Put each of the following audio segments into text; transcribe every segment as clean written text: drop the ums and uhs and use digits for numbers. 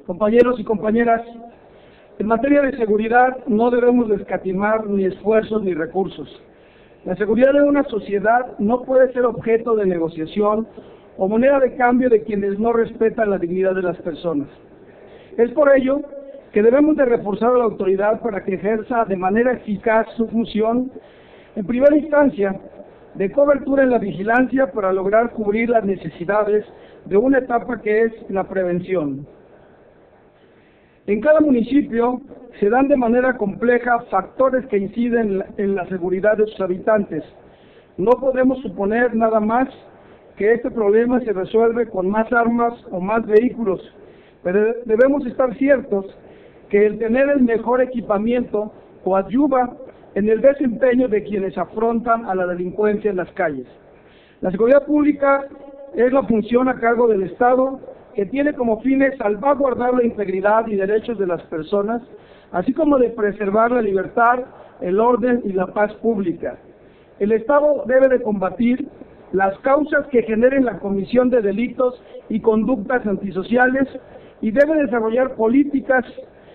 Compañeros y compañeras, en materia de seguridad no debemos escatimar ni esfuerzos ni recursos. La seguridad de una sociedad no puede ser objeto de negociación o moneda de cambio de quienes no respetan la dignidad de las personas. Es por ello que debemos de reforzar a la autoridad para que ejerza de manera eficaz su función, en primera instancia, de cobertura en la vigilancia para lograr cubrir las necesidades de una etapa que es la prevención. En cada municipio se dan de manera compleja factores que inciden en la seguridad de sus habitantes. No podemos suponer nada más que este problema se resuelve con más armas o más vehículos, pero debemos estar ciertos que el tener el mejor equipamiento coadyuva en el desempeño de quienes afrontan a la delincuencia en las calles. La seguridad pública es la función a cargo del Estado que tiene como fines salvaguardar la integridad y derechos de las personas, así como de preservar la libertad, el orden y la paz pública. El Estado debe de combatir las causas que generen la comisión de delitos y conductas antisociales y debe desarrollar políticas,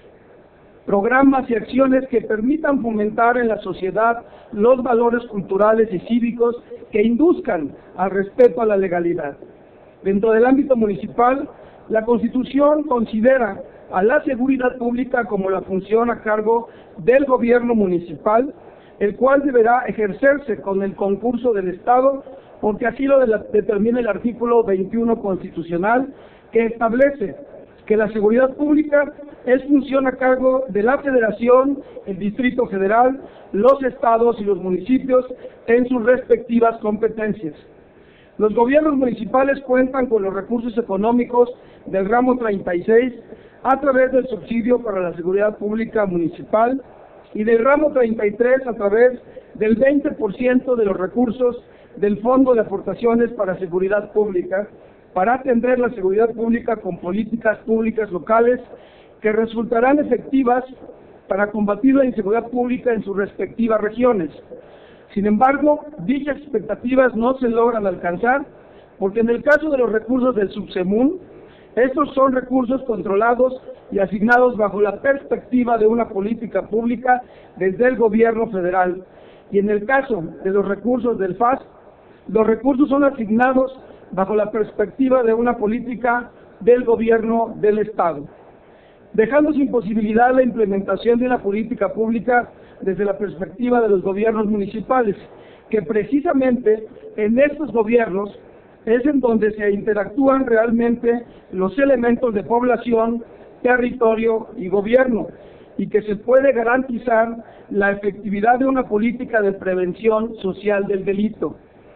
programas y acciones que permitan fomentar en la sociedad los valores culturales y cívicos que induzcan al respeto a la legalidad. Dentro del ámbito municipal, la Constitución considera a la seguridad pública como la función a cargo del gobierno municipal, el cual deberá ejercerse con el concurso del Estado, porque así lo determina el artículo 21 constitucional, que establece que la seguridad pública es función a cargo de la Federación, el Distrito Federal, los estados y los municipios en sus respectivas competencias. Los gobiernos municipales cuentan con los recursos económicos del ramo 36 a través del subsidio para la seguridad pública municipal y del ramo 33 a través del 20% de los recursos del Fondo de Aportaciones para Seguridad Pública, para atender la seguridad pública con políticas públicas locales que resultarán efectivas para combatir la inseguridad pública en sus respectivas regiones. Sin embargo, dichas expectativas no se logran alcanzar porque en el caso de los recursos del Subsemun, estos son recursos controlados y asignados bajo la perspectiva de una política pública desde el gobierno federal. Y en el caso de los recursos del FAS, los recursos son asignados bajo la perspectiva de una política del gobierno del Estado, dejando sin posibilidad la implementación de una política pública desde la perspectiva de los gobiernos municipales, que precisamente en estos gobiernos es en donde se interactúan realmente los elementos de población, territorio y gobierno, y que se puede garantizar la efectividad de una política de prevención social del delito.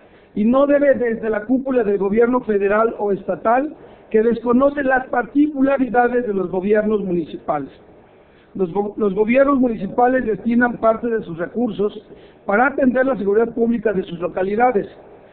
Y no debe desde la cúpula del gobierno federal o estatal que desconoce las particularidades de los gobiernos municipales. Los gobiernos municipales destinan parte de sus recursos para atender la seguridad pública de sus localidades,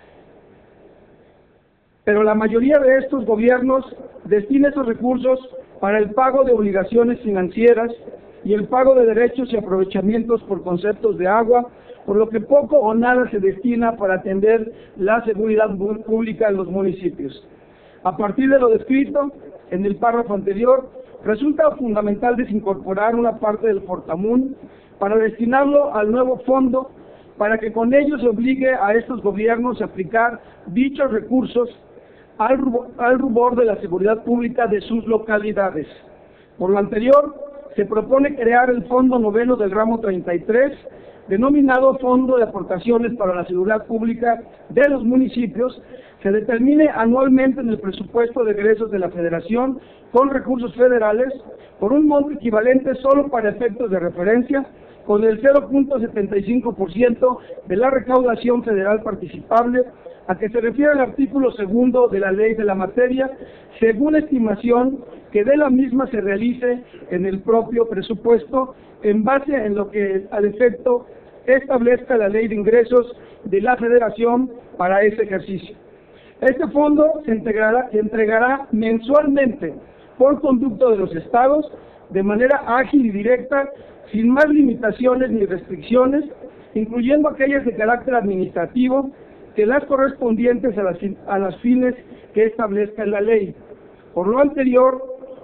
pero la mayoría de estos gobiernos destina esos recursos para el pago de obligaciones financieras y el pago de derechos y aprovechamientos por conceptos de agua, por lo que poco o nada se destina para atender la seguridad pública en los municipios. A partir de lo descrito en el párrafo anterior, resulta fundamental desincorporar una parte del Fortamun para destinarlo al nuevo fondo, para que con ello se obligue a estos gobiernos a aplicar dichos recursos al rubor de la seguridad pública de sus localidades. Por lo anterior, se propone crear el Fondo Noveno del Ramo 33, denominado Fondo de Aportaciones para la Seguridad Pública de los Municipios, se determine anualmente en el presupuesto de egresos de la Federación con recursos federales por un monto equivalente solo para efectos de referencia, con el 0.75% de la recaudación federal participable, a que se refiere el artículo 2 de la ley de la materia, según estimación que de la misma se realice en el propio presupuesto, en base en lo que al efecto establezca la ley de ingresos de la Federación para ese ejercicio. Este fondo se entregará mensualmente por conducto de los estados, de manera ágil y directa, sin más limitaciones ni restricciones, incluyendo aquellas de carácter administrativo, que las correspondientes a las fines que establezca la ley. Por lo anterior,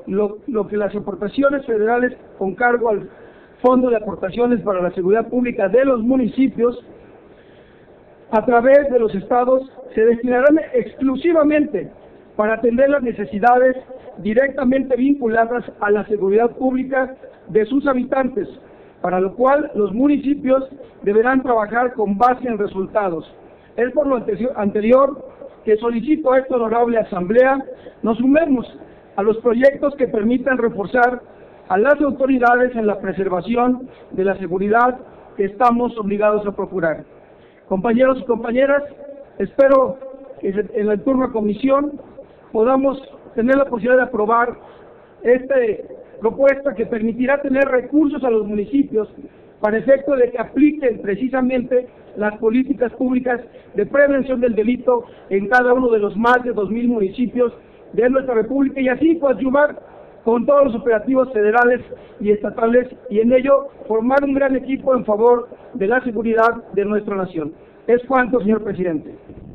lo que las aportaciones federales con cargo al Fondo de Aportaciones para la Seguridad Pública de los municipios a través de los estados se destinarán exclusivamente para atender las necesidades directamente vinculadas a la seguridad pública de sus habitantes, para lo cual los municipios deberán trabajar con base en resultados. Es por lo anterior que solicito a esta honorable asamblea nos sumemos a los proyectos que permitan reforzar a las autoridades en la preservación de la seguridad que estamos obligados a procurar. Compañeros y compañeras, espero que en el turno a comisión podamos tener la posibilidad de aprobar esta propuesta que permitirá tener recursos a los municipios para efecto de que apliquen precisamente las políticas públicas de prevención del delito en cada uno de los más de 2,000 municipios de nuestra República y así coadyuvar con todos los operativos federales y estatales y en ello formar un gran equipo en favor de la seguridad de nuestra nación. Es cuanto, señor presidente.